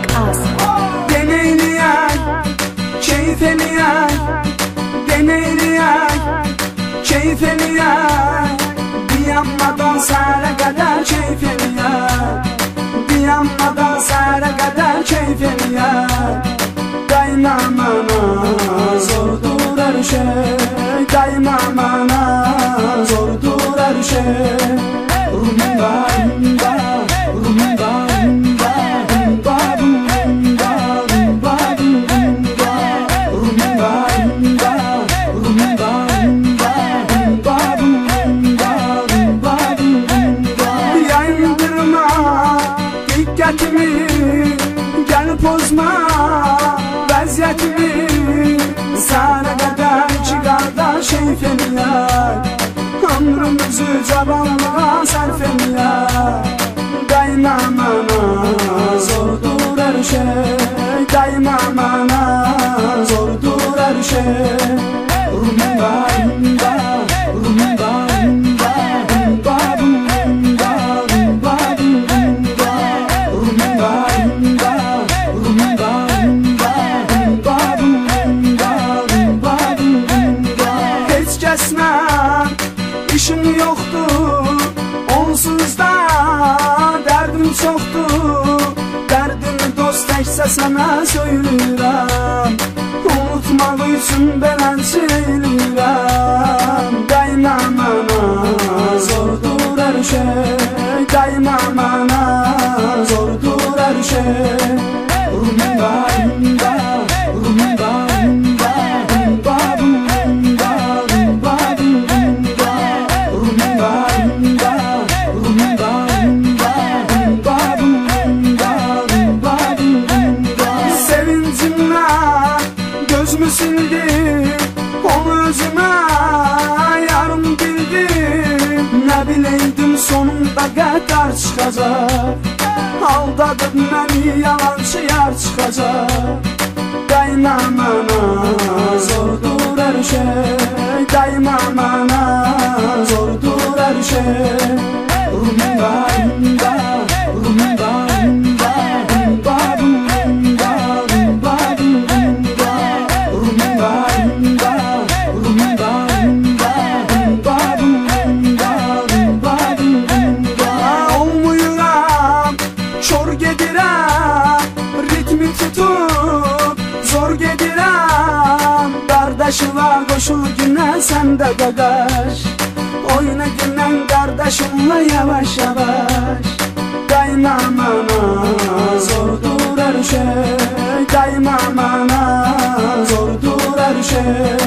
us. Deneyleyen, keyif eleyen, deneyleyen, keyif eleyen. Bir yanmadan səhərə qədər keyif eleyen, bir yanmadan səhərə qədər keyif eleyen. Daymamana zordur her şey, daymamana zordur her şey. Rumba, rumba, rumba, rumba, rumba, rumba, rumba, rumba, rumba, rumba, rumba, rumba, rumba, rumba. Yayındırma dikkatimi, gel pozma vəziyyətimi. Sənə qədər ki qardaş keyif eləyək, ömrümüzü cavanlığa sərf eləyək. Daymamana zordur hər şey, daymamana zordur hər şey. Rumba, rumba, rumba, rumba, rumba, rumba, rumba, rumba, rumba, rumba, rumba, rumba, rumba, rumba. Heç kəslə işim yoxdur, onsuz da dərdim çoxdur. Dərdimi dost təksə sənə söylürəm, unutmaq üçün beləncə eləyirəm. Daymamana zordur hər şey, daymamana zordur hər şey. Rumba, rumba, rumba, rumba, rumba, rumba, rumba, rumba, rumba, rumba, rumba, rumba, rumba, rumba. Sevincimlə gözümü sildi, onu özümə yarım bildim. Nə bileydim sonunda qədər çıxacaq, aldadıb məni yalançı yar çıxacaq. Daymamana zordur hər şey, daymamana zordur hər şey. Rumba, rumba, rumba, rumba, rumba, rumba, rumba, rumba, rumba, rumba, rumba, rumba, rumba, rumba. Olmuyuram, çor gedirəm, ritmi tutup zor gedirəm. Qardaşıma qoşul günə səndə qaqaş, oyna gündən qardaşımla yavaş yavaş. Daymamana zordur hər şey, daymamana zordur hər şey.